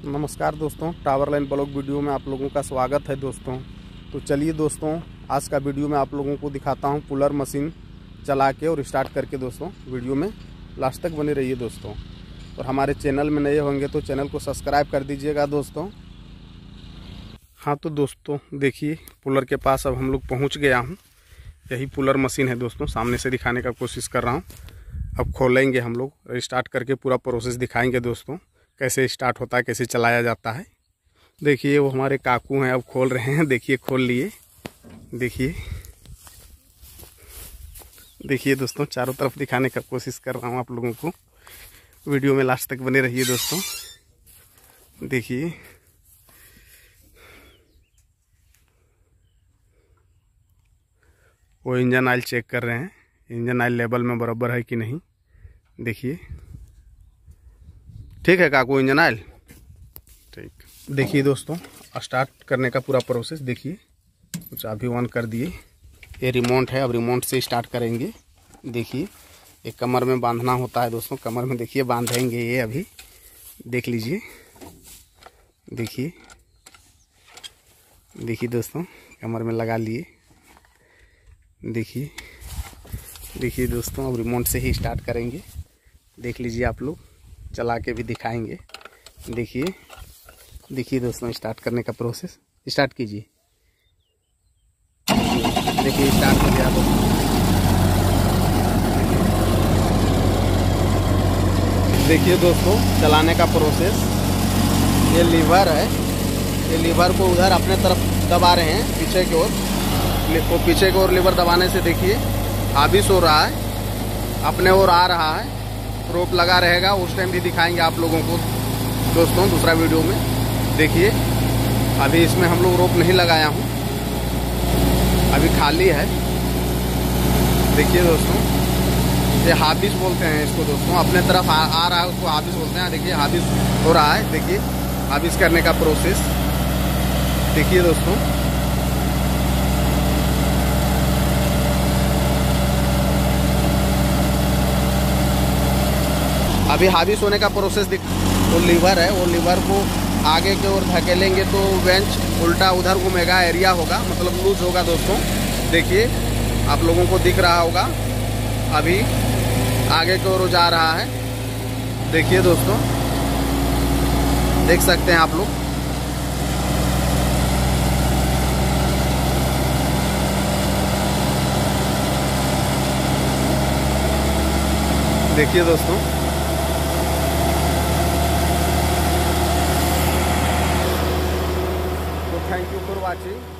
नमस्कार दोस्तों, tower line blog video में आप लोगों का स्वागत है दोस्तों। तो चलिए दोस्तों, आज का वीडियो में आप लोगों को दिखाता हूं पुलर मशीन चला के और स्टार्ट करके। दोस्तों वीडियो में लास्ट तक बने रहिए दोस्तों। और हमारे चैनल में नए होंगे तो चैनल को सब्सक्राइब कर दीजिएगा दोस्तों। हाँ तो दोस्तों देखिए, पुलर के पास अब हम लोग पहुँच गया हूँ। यही पुलर मशीन है दोस्तों, सामने से दिखाने का कोशिश कर रहा हूँ। अब खोलेंगे हम लोग, स्टार्ट करके पूरा प्रोसेस दिखाएंगे दोस्तों, कैसे स्टार्ट होता है, कैसे चलाया जाता है। देखिए वो हमारे काकू हैं, अब खोल रहे हैं। देखिए खोल लिए। देखिए दोस्तों, चारों तरफ दिखाने का कोशिश कर रहा हूँ आप लोगों को। वीडियो में लास्ट तक बने रहिए दोस्तों। देखिए वो इंजन ऑयल चेक कर रहे हैं, इंजन ऑयल लेवल में बराबर है कि नहीं। देखिए ठीक है काकू, इंजन ऑयल ठीक। देखिए दोस्तों, स्टार्ट करने का पूरा प्रोसेस देखिए। कुछ अभी ऑन कर दिए, ये रिमोट है, अब रिमोट से स्टार्ट करेंगे। देखिए एक कमर में बांधना होता है दोस्तों, कमर में देखिए बांधेंगे ये अभी, देख लीजिए। देखिए दोस्तों, कमर में लगा लिए। देखिए दोस्तों, अब रिमोट से ही स्टार्ट करेंगे। देख लीजिए आप लोग, चला के भी दिखाएंगे। देखिए दोस्तों, स्टार्ट करने का प्रोसेस स्टार्ट कीजिए। देखिए स्टार्ट हो गया दोस्तों। देखिए दोस्तों, चलाने का प्रोसेस, ये लीवर है, ये लीवर को उधर अपने तरफ दबा रहे हैं पीछे की ओर। वो पीछे की ओर लीवर दबाने से देखिए हाबिस हो रहा है, अपने ओर आ रहा है। रोप लगा रहेगा, उस टाइम भी दिखाएंगे आप लोगों को दोस्तों दूसरा वीडियो में। देखिए अभी इसमें हम लोग रोप नहीं लगाया हूँ, अभी खाली है। देखिए दोस्तों, ये हाबिस बोलते हैं इसको दोस्तों, अपने तरफ आ रहा है उसको हाबिस बोलते हैं। देखिए हाबिस हो रहा है, देखिए हाबिस करने का प्रोसेस। देखिए दोस्तों, अभी हाबिस होने का प्रोसेस वो लीवर है, वो लीवर को आगे की ओर धकेलेंगे तो बेंच उल्टा उधर घूमेगा, एरिया होगा, मतलब लूज होगा दोस्तों। देखिए आप लोगों को दिख रहा होगा, अभी आगे की ओर जा रहा है। देखिए दोस्तों, देख सकते हैं आप लोग। देखिए दोस्तों, थैंक यू फॉर वॉचिंग।